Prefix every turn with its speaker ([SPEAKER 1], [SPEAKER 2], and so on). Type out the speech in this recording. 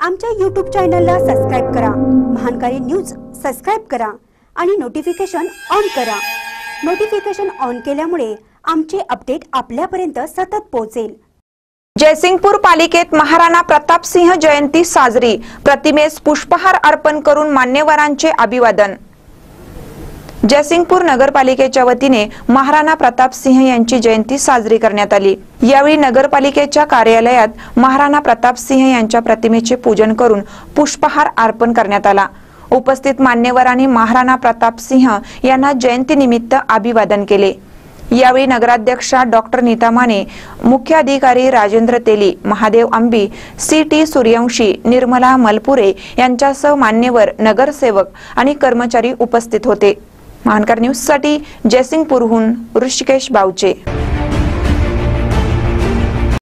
[SPEAKER 1] आमच्या YouTube चॅनलला subscribe करा, महानकारी न्यूज सबस्क्राइब करा आणि नोटिफिकेशन ऑन करा। नोटिफिकेशन ऑन केल्यामुळे आमचे अपडेट आपल्यापर्यंत सतत पोहोचेल।
[SPEAKER 2] जयसिंगपूर पालिकेत महाराणा प्रताप सिंह जयंती साजरी, प्रतिमेस पुष्पहार अर्पण करून मान्यवरांचे अभिवादन। जयसिंगपूर नगरपालिकेच्या वतीने महाराणा प्रताप सिंह यांची जयंती साजरी करण्यात आली। यावेळी नगरपालिकेच्या कार्यालयात महाराणा प्रताप सिंह यांच्या प्रतिमेचे पूजन करून पुष्पहार अर्पण करण्यात आला। उपस्थित मान्यवरांनी महाराणा प्रताप सिंह यांना जयंतीनिमित्त अभिवादन केले। यावेळी नगराध्यक्षा डॉक्टर नीता माने, मुख्य अधिकारी राजेंद्र तेली, महादेव अंबी, सीटी सूर्यवंशी, निर्मला मलपुरे यांच्यासह मान्यवर, नगरसेवक आणि कर्मचारी उपस्थित होते। महानकर न्यूज साठी जयसिंगपूरहून ऋषिकेश बावचे।